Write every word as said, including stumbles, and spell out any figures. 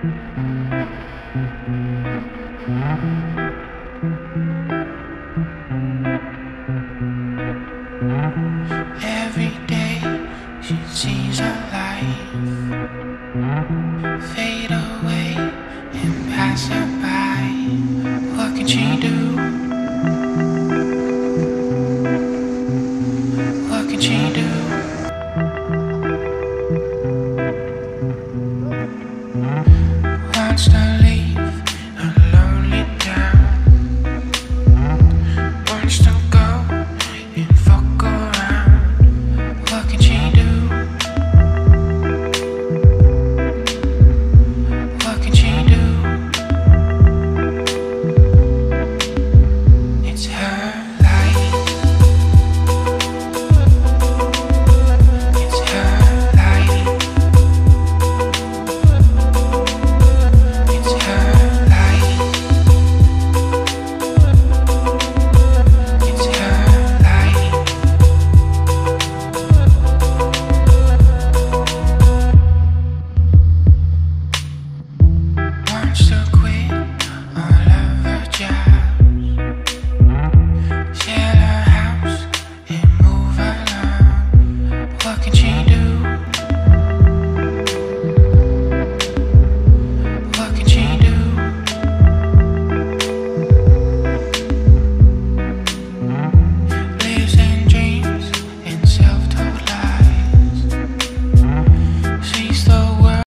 Every day she sees her life fade away and pass her by. What can she do? What can she do? Wants to leave